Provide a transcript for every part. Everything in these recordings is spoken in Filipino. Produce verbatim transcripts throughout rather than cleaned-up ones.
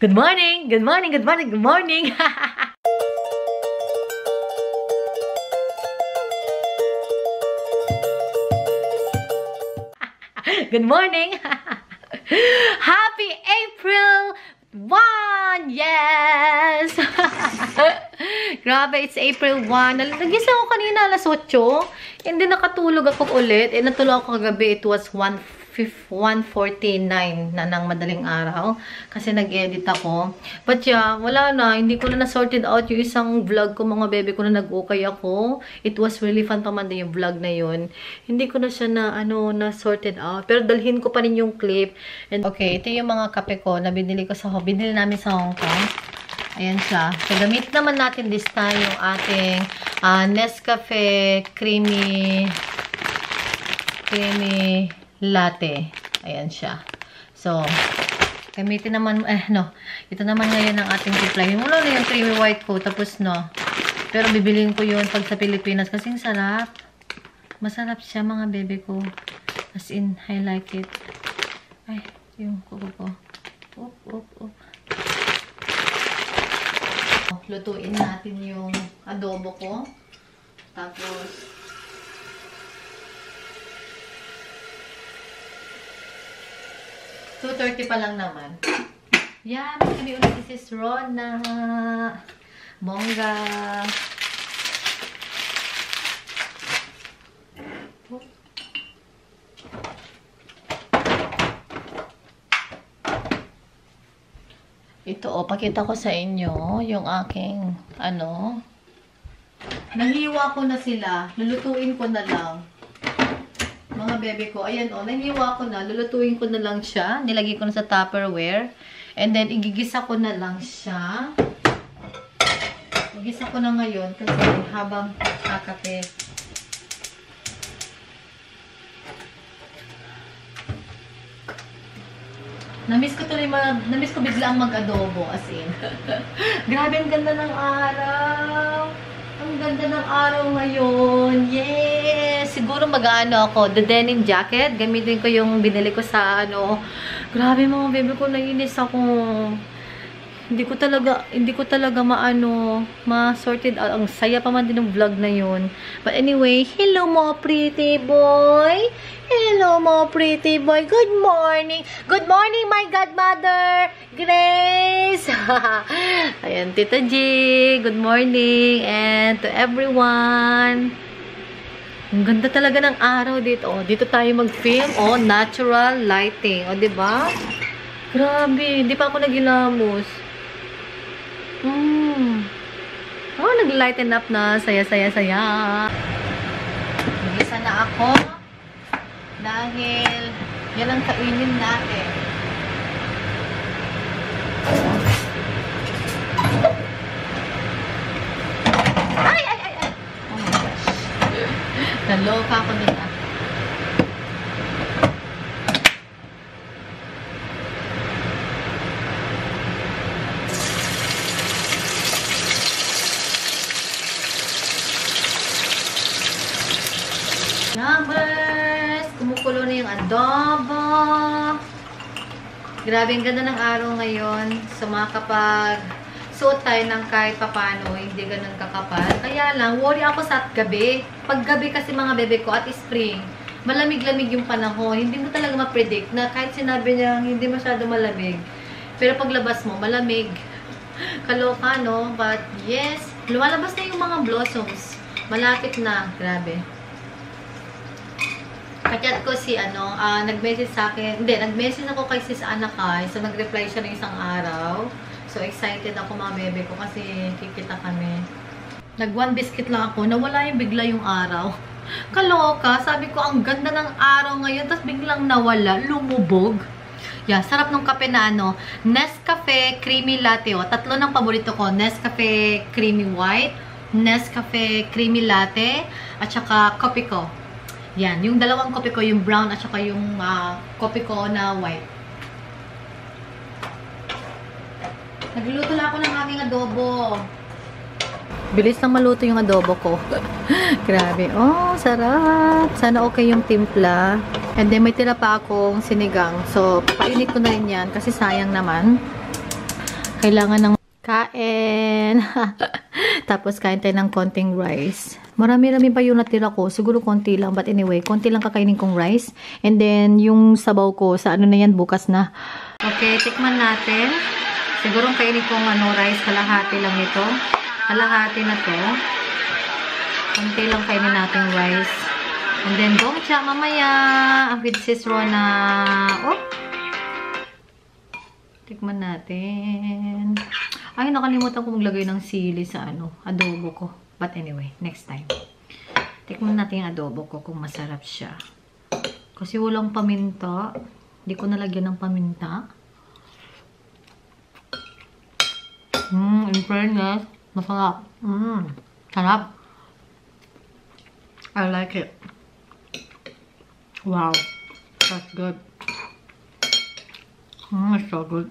Good morning! Good morning! Good morning! Good morning! Good morning! Happy April first! Yes! Grabe, it's April first. Nagising ako kanina alas otso. Hindi nakatulog ako ulit. Eh, natulog ako kagabi. It was one forty-nine na ng madaling araw. Kasi nag-edit ako. But yeah, wala na. Hindi ko na na-sorted out yung isang vlog ko. Mga bebe ko na nag-ukay ako. It was really fun pa man din yung vlog na yun. Hindi ko na siya na, ano, na-sorted out. Pero dalhin ko pa rin yung clip. And okay, ito yung mga kape ko na binili ko sa, binili namin sa Hong Kong. Ayan siya. So, gamit naman natin this time yung ating uh, Nescafe Creamy Creamy Latte. Ayan siya. So, gamitin naman, eh, no. Ito naman ngayon ang ating supply. Mula na yung creamy white ko. Tapos, no. Pero, bibiliin ko yun pag sa Pilipinas. Kasi, sarap. Masarap siya, mga bebe ko. As in, I like it. Ay, yung kuko ko. Oop, oop, oop. Lutuin natin yung adobo ko. Tapos, two thirty pa lang naman. Yan, kami ulit si Sis Rona. Bongga. Ito, oh, pakita ko sa inyo yung aking, ano, nahiwa ko na sila. Lulutuin ko na lang. Mga bebe ko, ayan o, oh, nahiwa ko na, lulutuin ko na lang siya, nilagay ko na sa Tupperware, and then igigisa ko na lang siya. Igisa ko na ngayon kasi habang kakape. Namiss ko tuloy mag, namiss ko biglang mag-adobo, as in. Grabe, ang ganda ng araw. Ang ganda ng araw ngayon. Yes! Siguro mag-ano ako. The denim jacket. Gamitin ko yung binili ko sa ano. Grabe mga bebe ko. Nainis ako. Hindi ko talaga, hindi ko talaga maano, ma-sorted out. Ang saya pa man din ng vlog na yun. But anyway, hello mo pretty boy. Hello mo pretty boy. Good morning. Good morning my godmother. Grace. Ayan, Tita G. Good morning. And to everyone. Ang ganda talaga ng araw dito. Oh, dito tayo mag-film. Oh, natural lighting. Oh, diba? Grabe. Hindi pa ako nagilamos. Hmm. Oh, nag-lighten up na. Saya-saya-saya. Nagisa na ako. Dahil yan ang kainin natin. Ay, ay, ay, ay. Oh my gosh. Naloka ko nila. Numbers! Kumukulo na yung adobo. Grabe, ang ganda ng araw ngayon. So, makakapag suot tayo ng kahit papano, hindi ganun kakapal. Kaya lang, worry ako sa gabi. Pag gabi kasi mga bebe ko at spring, malamig-lamig yung panahon. Hindi mo talaga ma-predict na kahit sinabi niya hindi masyado malamig. Pero paglabas mo, malamig. Kaloka, no? But yes, lumalabas na yung mga blossoms. Malapit na. Grabe. Kachat ko si, ano, uh, nag-message sa akin. Hindi, nag-message ako kay Sis Anakay. So, nag-reply siya ng isang araw. So, excited ako mga bebe ko kasi kikita kami. Nag-one biscuit lang ako. Nawala yung bigla yung araw. Kaloka. Sabi ko, ang ganda ng araw ngayon. Tapos biglang nawala. Lumubog. Yeah, sarap ng kape na ano. Nescafe Creamy Latte. O, tatlo ng paborito ko. Nescafe Creamy White, Nescafe Creamy Latte, at saka kopi ko. Yan, yung dalawang kopi ko, yung brown at saka yung uh, kopi ko na white. Nagluluto na ako ng aking adobo. Bilis nang maluto yung adobo ko. Grabe. Oh, sarap. Sana okay yung timpla. And then, may tira pa akong sinigang. So, painit ko na rin yan kasi sayang naman. Kailangan ng kain. Tapos kain tayo ng konting rice. Marami-rami pa yung natira ko. Siguro konti lang. But anyway, konti lang kakainin kong rice. And then, yung sabaw ko, sa ano na yan, bukas na. Okay, tikman natin. Siguro kainin kong ano, rice. Kalahati lang ito. Kalahati na to. Konti lang kainin natin rice. And then, gongcha mamaya. With sis Rona. Oh! Tikman natin. Ay, nakalimutan ko maglagay ng sili sa ano, adobo ko. But anyway, next time. Tikman natin yung adobo ko kung masarap siya. Kasi walang paminta. Hindi ko nalagyan ng paminta. Mmm, in fairness, masarap. Mmm, sarap. I like it. Wow, that's good. Mmm, it's so good.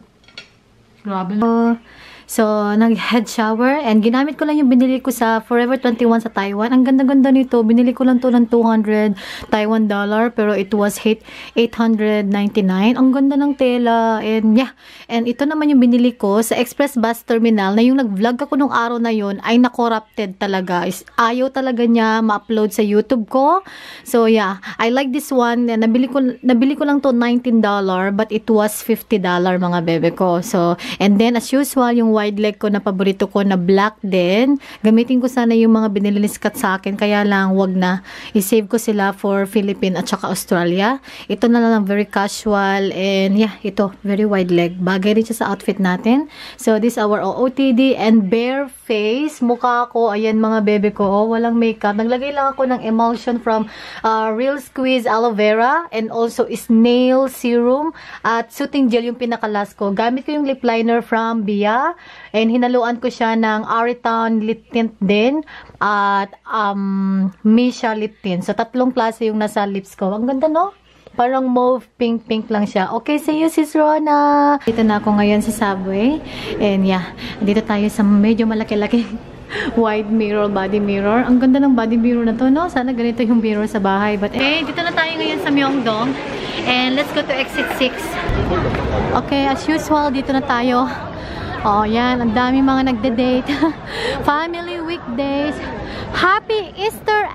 Grabe na. So, nag-head shower. And ginamit ko lang yung binili ko sa Forever twenty-one sa Taiwan. Ang ganda-ganda nito. Binili ko lang to ng two hundred Taiwan dollar. Pero it was eight hundred ninety-nine. Ang ganda ng tela. And yeah. And ito naman yung binili ko sa Express Bus Terminal na yung nag-vlog ako nung araw na yun ay na-corrupted talaga. Is, ayaw talaga niya ma-upload sa YouTube ko. So yeah. I like this one. And nabili ko, nabili ko lang to nineteen dollars. But it was fifty dollars mga bebe ko. So, and then as usual, yung wide leg ko na paborito ko na black din. Gamitin ko sana yung mga binili ni Scott sa akin. Kaya lang, wag na. I-save ko sila for Philippines at saka Australia. Ito na lang very casual. And yeah, ito. Very wide leg. Bagay rin siya sa outfit natin. So, this is our O O T D and bare face. Mukha ko. Ayan mga bebe ko. Oh, walang makeup. Naglagay lang ako ng emulsion from uh, Real Squeeze Aloe Vera and also Snail Serum at Soothing Gel yung pinakalas ko. Gamit ko yung lip liner from Bia. And hinaluan ko siya ng Ariton lip tint din at um, Misha lip tint. So, tatlong klase yung nasa lips ko. Ang ganda, no? Parang mauve pink-pink lang siya. Okay, see you, sis Rona! Dito na ako ngayon sa Subway. And yeah, dito tayo sa medyo malaki-laki wide mirror, body mirror. Ang ganda ng body mirror na to, no? Sana ganito yung mirror sa bahay. But okay, dito na tayo ngayon sa Myeongdong. And let's go to exit six. Okay, as usual, dito na tayo. Oh, yan. Ang dami mga nagde-date. Family weekdays. Happy Easter,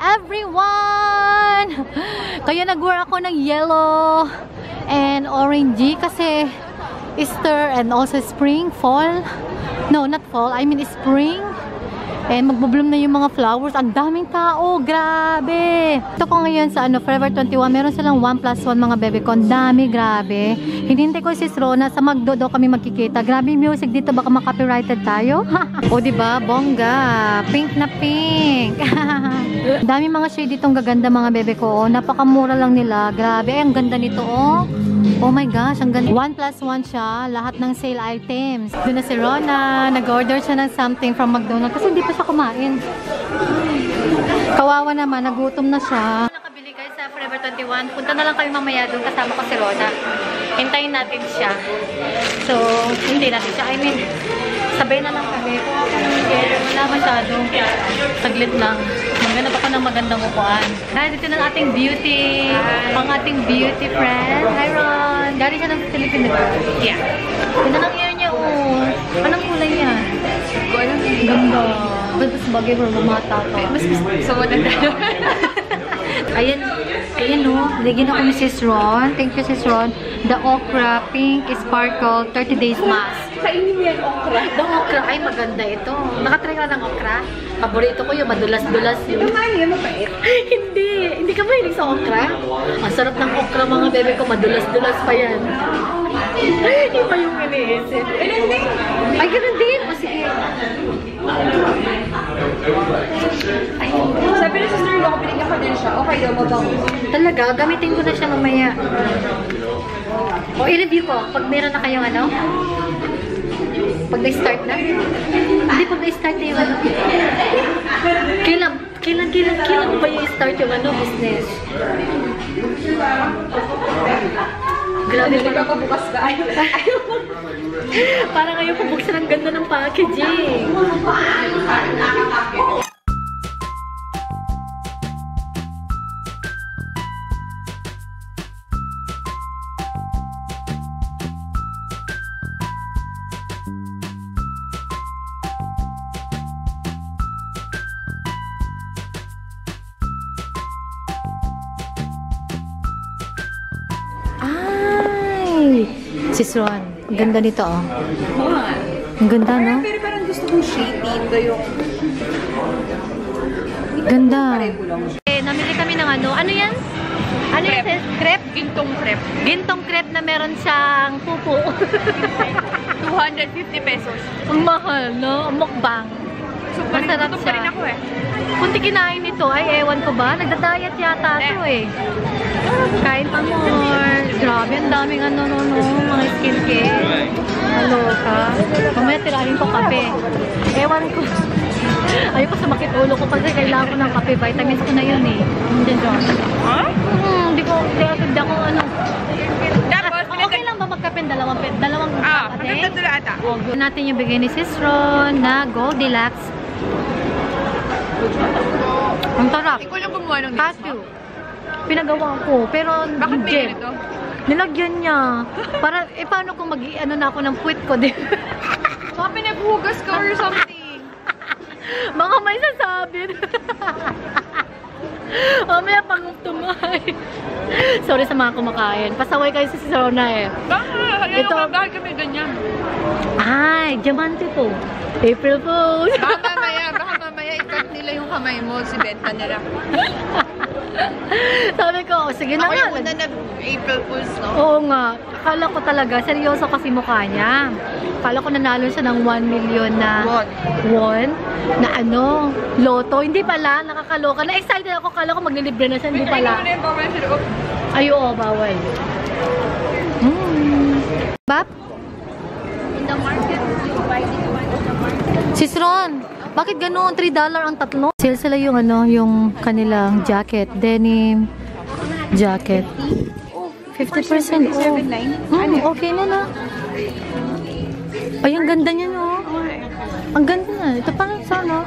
everyone! Kaya nag-wear ako ng yellow and orangey kasi Easter and also spring, fall. No, not fall. I mean spring. And magbo-bloom na yung mga flowers. Ang daming tao. Grabe. Ito ko ngayon sa ano, Forever twenty-one. Meron silang one plus one mga bebe ko. Ang dami. Grabe. Hinintay ko si Rona. Sa Magdo daw kami magkikita. Grabe music dito. Baka makapirighted tayo. O diba? Bongga. Pink na pink. Dami mga shade ditong gaganda mga bebe ko. Oh. Napakamura lang nila. Grabe. Ay, ang ganda nito. Oh. Oh my gosh, ang ganda. One plus one siya. Lahat ng sale items. Doon na si Rona. Nag-order siya ng something from McDonald's. Kasi hindi pa siya kumain. Kawawa naman. Nagutom na siya. Nakabili guys sa Forever twenty-one. Punta na lang kayo mamaya doon. Kasama ko si Rona. Hintayin natin siya. So, hindi natin siya. I mean, sabay na lang kami. Kung ako nang get, wala masyado. Saglit lang. Maghanap ako ng magandang upuan. Hi, dito ng ating beauty. Ang ating beauty friend. Hi, Ron. Galing siya ng Philippine, diba? Yeah. Ganda ng hair niya, oh. Anong kulay niya? Ganda. Ganda sa bagay mo, bumata ka. Mas gusto mo na tayo. Ayan. Ayan, no. Ligyan ako ni Sis Ron. Thank you, Sis Ron. The Okra Pink Sparkle thirty days Mask. Kainin mo yan, okra. The okra. Ay, maganda ito. Nakatry ka ng okra? Paborito ko yung madulas-dulas yun. Naman yun, mabait. Hindi. Hindi ka mahilig sa okra? Ang sarap ng okra mga bebe ko. Madulas-dulas pa yan. Iba yung iniisip. Ganun din. Ay, ganun din. O, sige. Ay, sabi na sister ko, binigyan ko din siya. Okay daw, mabango. Talaga? Gamitin ko na siya mamaya. O, i-review ko. Pag meron na kayong ano? Pag na-start na? Hindi, pag na-start na yung ano? Kailan, kailan, kailan, kailan ba yung start yung ano, business? Grabe Hindi ka pabukas ka. Ayaw. Parang ngayon pabuksan ang ganda ng packaging. Sis Ron, ang ganda nito, oh. Oo nga. Ang ganda, no? Pero parang gusto kong shady. Ito yung... Ganda. Pareho lang. Eh, namili kami ng ano. Ano yan? Ano yan, sis? Crepe? Gintong crepe. Gintong crepe na meron siyang pupo. two hundred fifty pesos. Ang mahal, no? Mukbang. So, pa rin, Masarap gutom pa rin siya. ako eh. Kung di kinain nito, ay ewan ko ba? Nagda-diet yata ito eh. Kain pa more. Grabe, ang daming ano, no, no, mga skincare. Maloka. Mamaya tirahin ko kape. Ewan ko. Ayoko sumakit ulo ko kasi kailangan ko ng kape. Vitamins ko na yun eh. Hindi dyan. Ha? Hmm, hindi ko, hindi ako ano. Tapos, Ah, okay lang ba magkape? Dalawang, dalawang Ah, ate? hanggang tatlo ata. O, gawin natin yung bigay ni Sis Ron na Goldilocks. Ang tarap. Ikaw lang gumawa ng mix mo. Cashew. Pinagawa ko, pero Bakit may gel. ganito? Nilagyan niya. Para, eh paano kung mag-ano na ako ng puwit ko din? Baka pinaghugas ka or something. Mga may sasabi. Mamaya pang tumay. Sorry sa mga kumakain. Pasaway kayo sa si Rona eh. Bakit? Ito- Ito, bakit kami ganyan? Ay, diamante po. April Fool. Baka mamaya, baka mamaya ikat nila yung kamay mo, si Benta nila. Sabi ko, oh, sige na Ako nga. yung una nag-April Fools, no? Oo nga. Akala ko talaga, seryoso kasi mukha niya. Akala ko nanalo siya ng one million na Won. won. Na ano, loto. Hindi pala, nakakaloka. Na-excited ako, akala ko maglilibre na siya. Hindi Wait, pala. ayun na yung bawal sa loob. Ay, oo, bawal. Hmm. Bap? In the market, you buy this one in the market. Sis Ron, bakit ganoon? three dollars ang tatlo? Sale sila yung ano, yung kanilang jacket. Denim jacket. Oh, fifty percent off. seven nine. Hmm, okay na na. Ay, ang ganda niya, no? Ang ganda na. Ito parang sana.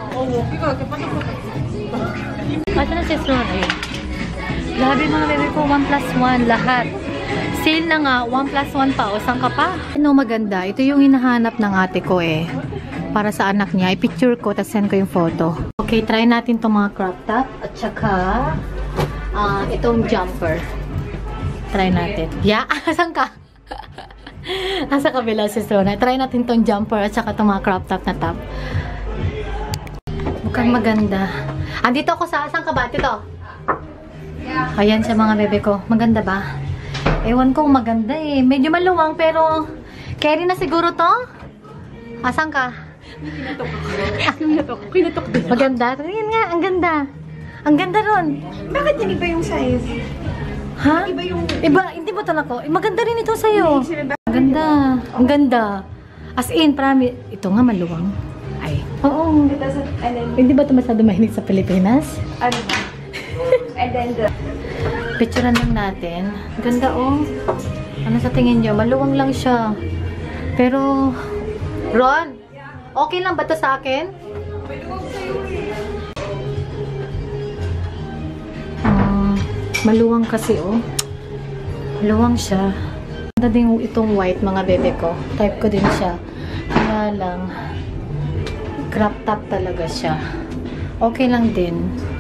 Ito na sis Ron. Ayun. Grabe mga bebe ko, one plus one lahat. Sale na nga, one plus one pa. O, saan ka pa? Ano maganda? Ito yung hinahanap ng ate ko eh. Para sa anak niya. I-picture ko, tapos send ko yung photo. Okay, try natin itong mga crop top. At saka, ah, itong jumper. Try natin. Yeah, saan ka? Nasa kabila si Sona. Try natin itong jumper at saka itong mga crop top na top. Mukhang maganda. Andito ako sa, saan ka ba? Dito. Ayan sa mga bebe ko. Maganda ba? Ewan ko maganda eh. Medyo maluwang pero carry na siguro to. Asan ka? Kinatok. Kinatok din. Maganda. Tingnan nga, ang ganda. Ang ganda ron. Bakit yan iba yung size? Ha? Iba yung... Iba, hindi ba talako? Eh, maganda rin ito sa'yo. Ang ganda. Ang ganda. As in, promise. Ito nga maluwang. Ay. Oo. It doesn't... And then... Hindi ba ito masyado mahilig sa Pilipinas? Ano ba? And then the... Picturean lang natin. Ganda oh. Ano sa tingin nyo? Maluwang lang siya. Pero, Ron, okay lang ba ito sa akin? Hmm, maluwang kasi oh. Maluwang siya. Ganda din itong white mga bebe ko. Type ko din siya. Kaya lang, crop top talaga siya. Okay lang din.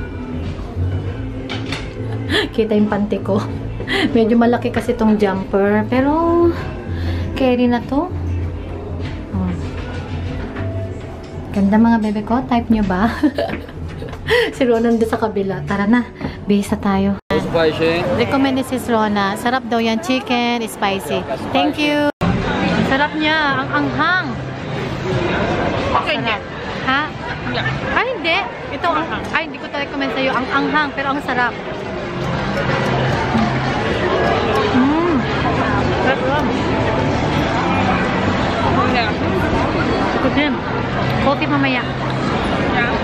Kita yung panty ko. Medyo malaki kasi itong jumper. Pero, carry na to. Hmm. Ganda mga bebe ko. Type nyo ba? Si Rona nandun sa kabila. Tara na. Bihis na tayo. Spicy. Recommend ni Sis Rona. Sarap daw yan. Chicken, spicy. Thank you. Sarap niya. Ang anghang. Okay, hindi. Ha? Ay, hindi. Ito, ang, ay, hindi ko to recommend sa'yo. Ang anghang, pero ang sarap. Mmm. Sarap lang. Yeah. Good din. Coffee mamaya. Yeah.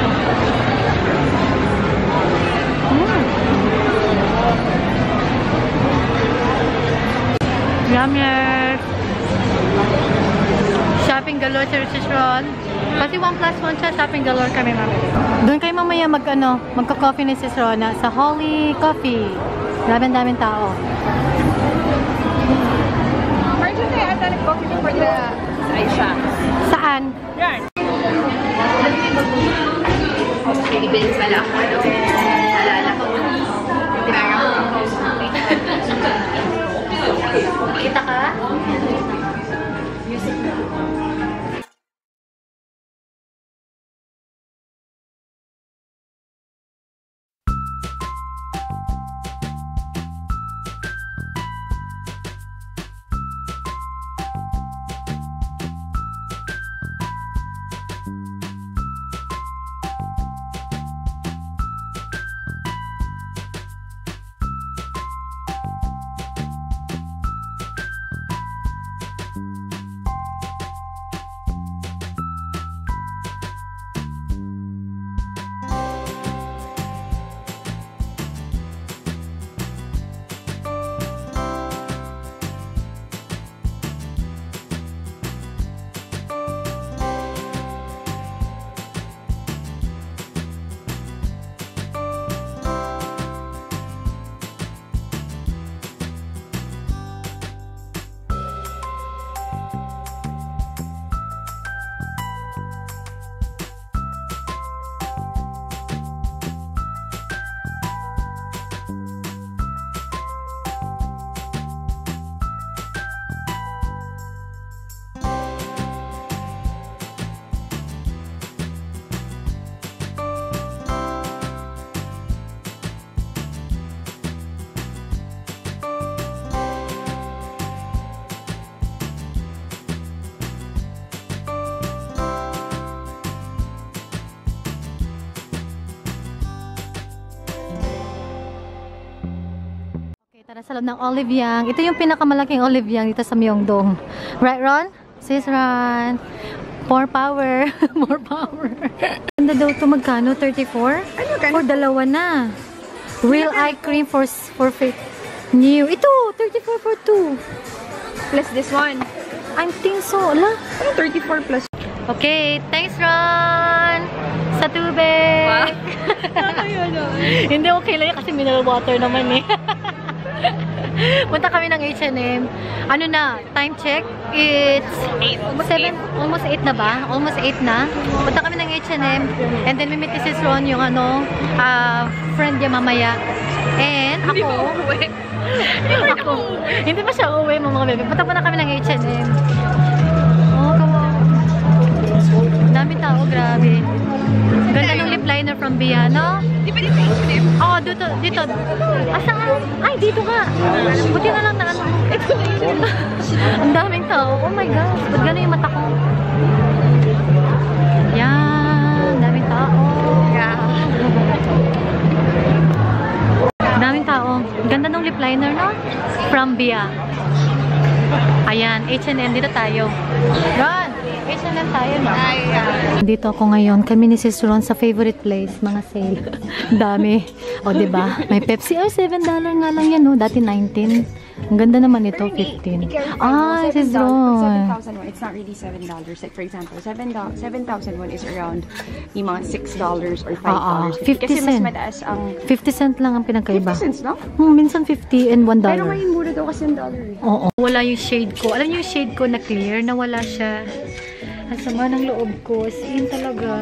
Mmm. Yummers. Shopping galore sa Ron. Kasi one plus one siya, shopping galore kami mamaya. Doon kayo mamaya mag, ano, magka-coffee ni Sis Rona sa Holy Coffee. Grabe ang daming tao. Where did I add that coffee for the Aisha? Saan? Yan. Ibilis pala ako, ano? Alala ko. Kita ka? sa loob ng Olive Young. Ito yung pinakamalaking Olive Young dito sa Myeongdong. Right, Ron? Sis Ron. More power. More power. Ganda daw ito. Magkano? thirty-four? Ano ka? For dalawa na. Real eye cream for for fit. New. Ito! thirty-four for two. Plus this one. I think so. Ala? Ano thirty-four plus? Okay. Thanks, Ron! Sa tubig! Wow. Ano yun? Hindi, okay lang yun kasi mineral water naman eh. Punta kami ng H and M. Ano na, time check, it's seven, almost eight na ba? Almost eight na. Punta kami ng H and M. And then we meet si Ron, yung ano, uh, friend niya mamaya. And ako, Hindi pa uuwi. ako, hindi pa siya uuwi mga bebe. Punta pa na kami ng H and M. Oh, kawawa. Dami tao, grabe. Ganda ng lip liner from Bia, no? Di ba dito H and M? Oo, oh, dito, dito. Asaan? Ay, dito ka. Buti na lang na ano. Ang daming tao. Oh my gosh, ba't gano'n yung mata ko? Yan, daming tao. Yeah. Daming tao. Ganda ng lip liner, no? From Bia. Ayan, H and M, dito tayo. Ron, H and M tayo, no? Ay, yeah. Dito ako ngayon, kami ni Sis Ron sa favorite place, mga sale. Dami. O, diba? May Pepsi. Ay, seven dollars nga lang yan, no? Dati nineteen. Ang ganda naman ito, fifteen. Ay, Sis seven Ron. thousand one, it's not really seven dollars. Like, for example, seven thousand one is around yung mga six dollars or five dollars. Ah, ah, fifty Kasi mas cent. mataas ang... fifty cent lang ang pinagkaiba. fifty cents, no? Hmm, minsan fifty and one Pero dollar. ngayon mura daw kasi ang dollar eh. Oo. Wala yung shade ko. Alam niyo yung shade ko na clear, na wala siya. Ang sama ng loob ko. Siin talaga.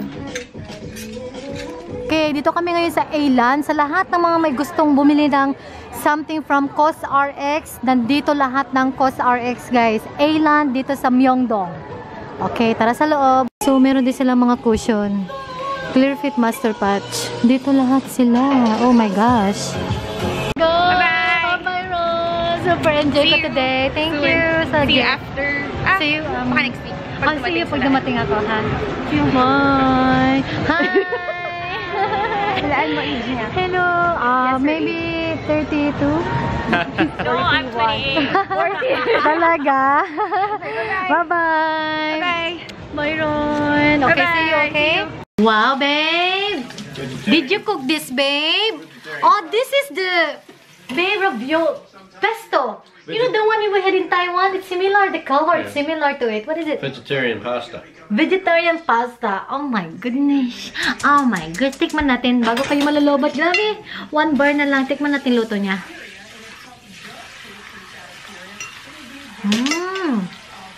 Okay, dito kami ngayon sa A-Land. Sa lahat ng mga may gustong bumili ng something from COSRX, nandito lahat ng COSRX, guys. A-Land dito sa Myeongdong. Okay, tara sa loob. So, meron din silang mga cushion. Clear Fit Master Patch. Dito lahat sila. Oh my gosh. Go! Bye-bye! Bye-bye, Rose! Super enjoy See ko you today. Thank soon. you. Sa See you after... Ah, See you, um, baka next week. I'll see you dumating pag sila. dumating ako, ha? Bye! Hi! Walaan mo age niya. Hello! Uh, Yes, sir. maybe thirty-two? No, I'm twenty-eight. forty. Talaga? Bye-bye! Bye. Byron! Okay, Bye-bye. see you, okay? Wow, babe! Did you cook this, babe? Oh, this is the babe of your pesto. You know the one we had in Taiwan? It's similar, the color, it's similar to it. What is it? Vegetarian pasta. Vegetarian pasta. Oh my goodness. Oh my goodness. Tikman natin bago kayo malalobat. Grabe. One bar na lang. Tikman natin luto niya. Mmm.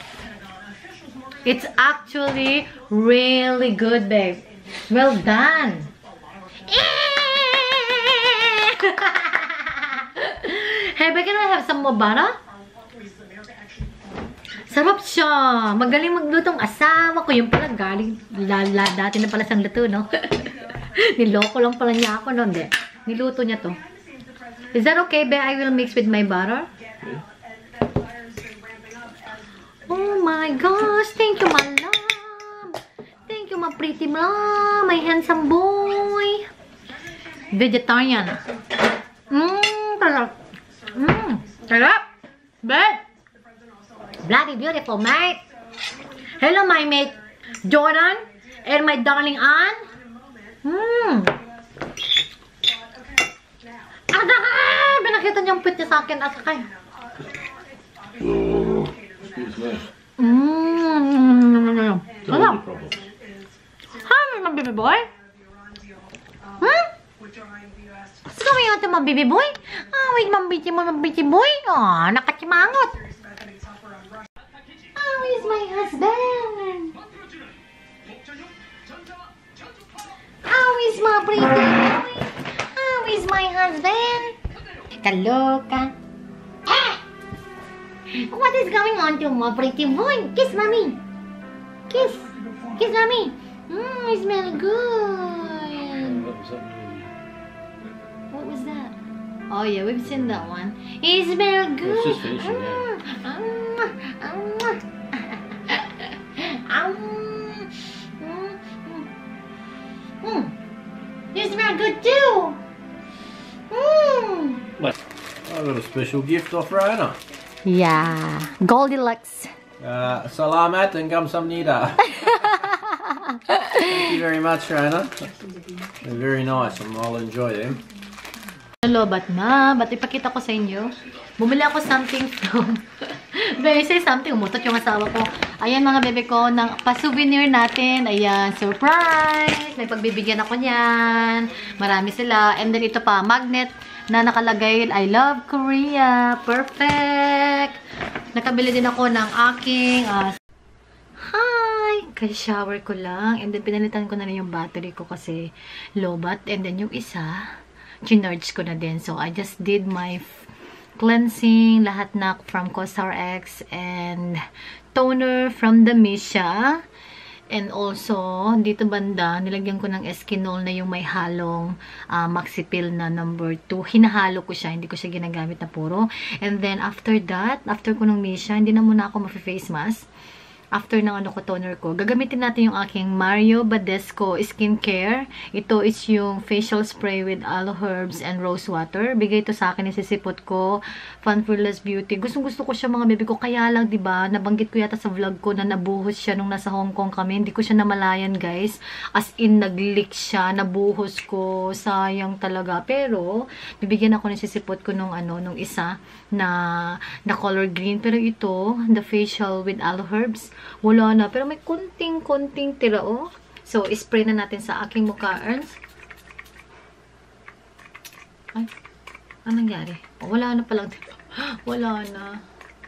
It's actually really good, babe. Well done. Hey, babe, can I have some more butter? Sarap siya. Magaling maglutong asawa ko. Yung pala galing, lala, dati na pala siyang luto, no? Niloko lang pala niya ako, no? Hindi. Niluto niya to. Is that okay, babe? I will mix with my butter. Oh my gosh. Thank you, my love. Thank you, my pretty mom. My handsome boy. Vegetarian. Mmm, sarap. Mmm, sarap. Babe. Bloody beautiful, mate. Hello, my mate Jordan and my darling Ann. Hmm. Ada ka! Binakita niyang pit niya sa akin. Asa kayo? Excuse me. Mmm. Don't Ano? have problems. Hi, my baby boy. Hmm? What's going on to my baby boy? Ah, wait, my baby, my baby boy. Ah, nakachimangot. How is my husband? How is my pretty boy? How is my husband? Kaloka. Ah! What is going on to my pretty boy? Kiss mommy. Kiss. Kiss mommy. Mmm, it smells good. What was that mean? What was that? Oh yeah, we've seen that one. It smells good. It's just finishing, yeah. Mm, mm, mm. Um, mm, mm. Mm. You smell good too. Mm. What? I got a special gift off Rona. Yeah. Goldilocks. Uh, salamat and kamsamnida. Thank you very much, Rona. They're very nice and I'll enjoy them. Hello, ba't na? Ba't ipakita ko sa inyo? Bumili ako something from... Very say something. Umutot yung asawa ko. Ayan mga bebe ko, ng pa-souvenir natin. Ayan, surprise! May pagbibigyan ako niyan. Marami sila. And then ito pa, magnet na nakalagay, I love Korea. Perfect! Nakabili din ako ng aking... Uh, hi! Kasi shower ko lang. And then pinalitan ko na rin yung battery ko kasi low-bat. And then yung isa... Chinarge ko na din. So, I just did my cleansing, lahat na from CosRX and toner from the Misha. And also, dito banda, nilagyan ko ng Eskinol na yung may halong uh, Maxipil na number two. Hinahalo ko siya, hindi ko siya ginagamit na puro. And then, after that, after ko ng Misha, hindi na muna ako ma-face mask. After ng ano ko, toner ko, gagamitin natin yung aking Mario Badescu Skincare. Ito is yung facial spray with aloe herbs and rose water. Bigay ito sa akin, isisipot ko. Fun Fearless Beauty. Gustong gusto ko siya mga baby ko. Kaya lang, diba, nabanggit ko yata sa vlog ko na nabuhos siya nung nasa Hong Kong kami. Hindi ko siya namalayan, guys. As in, nag-leak siya. Nabuhos ko. Sayang talaga. Pero, bibigyan ako ng sisipot ko nung ano, nung isa na, na color green. Pero ito, the facial with aloe herbs, wala na. Pero may kunting-kunting tira, oh. So, spray na natin sa aking mukha, Ernst. Ay, anong nangyari? Oh, wala na palang. Wala na.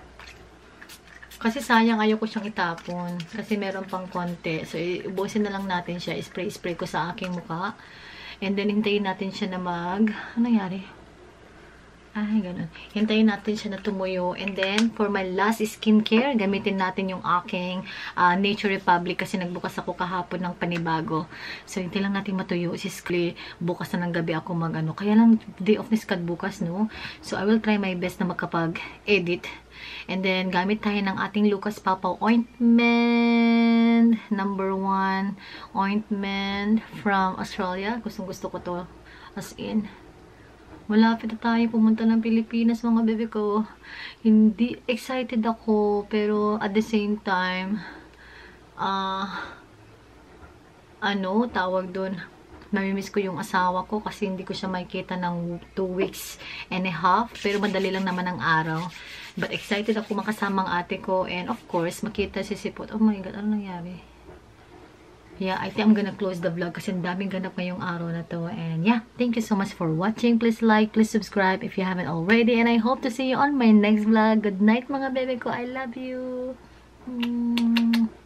Kasi sayang, ayaw ko siyang itapon. Kasi meron pang konti. So, ubusin na lang natin siya. Spray-spray ko sa aking mukha. And then, hintayin natin siya na mag... Anong nangyari? Ay, ganun. Hintayin natin siya na tumuyo. And then, for my last skincare, gamitin natin yung aking uh, Nature Republic kasi nagbukas ako kahapon ng panibago. So, hintayin lang natin matuyo. Siskli, bukas na ng gabi ako mag-ano. Kaya lang, day of Niskad bukas, no? So, I will try my best na makapag-edit. And then, gamit tayo ng ating Lucas Papaw ointment. Number one ointment from Australia. Gustong gusto ko to. As in... Malapit na tayo pumunta ng Pilipinas, mga bebe ko. Hindi excited ako, pero at the same time, ah, uh, ano, tawag dun, namimiss ko yung asawa ko kasi hindi ko siya makikita ng two weeks and a half. Pero madali lang naman ang araw. But excited ako makasama ang ate ko and of course, makita si Sipot. Oh my God, ano nangyari? Yeah, I think I'm gonna close the vlog kasi daming ganap ngayong araw na to. And yeah, thank you so much for watching. Please like, please subscribe if you haven't already. And I hope to see you on my next vlog. Good night mga bebe ko. I love you. Mm.